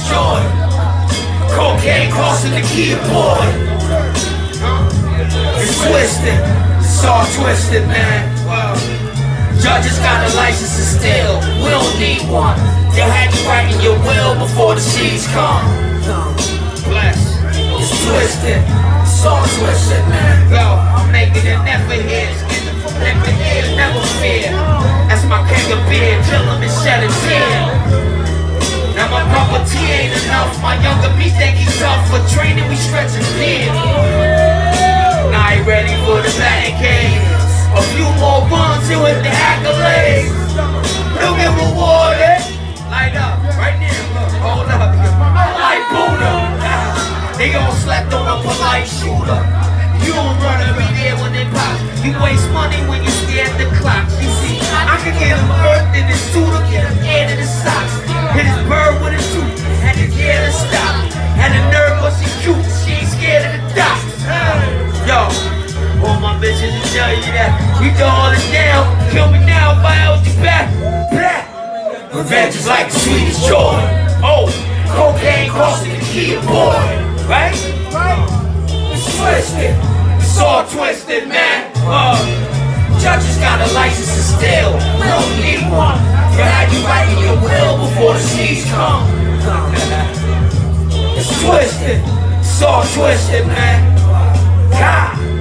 sweetest joy. Cocaine crossing the keyboard. It's twisted, it's all twisted, man. Judges got a license to steal, we don't need one. They'll have you writing your will before the seeds come. Bless. It's twisted, it's all twisted, man. Yo, I'm making an effort here, skinning from lip to ear, never fear. That's my keg of beer, kill him and shed a tear. Now my proper T ain't enough, my younger me think he's tough. For training we stretching beer. Now I ain't ready for the Batman. A few more runs, he'll hit the accolades. He'll get rewarded. Light up, right there, look, hold up. Like Buddha. They all slept on a polite shooter. You don't run every day when they pop. You waste money when you stare at the clock. You see, I can get him earth in his suit or get him air in his socks. Hit his bird with his tooth, had to get to stop. Had a nerve, but she cute, she ain't scared of the docs. Yo, all my bitches will tell you that we throw all this down. Kill me now if I held you back. Revenge is like the sweetest joy. Oh, cocaine crossing the keyboard. Right? It's twisted. It's all twisted, man. Judges got a license to steal. We don't need one. You had you writing your will before the seeds come. It's twisted. It's all twisted, man. God.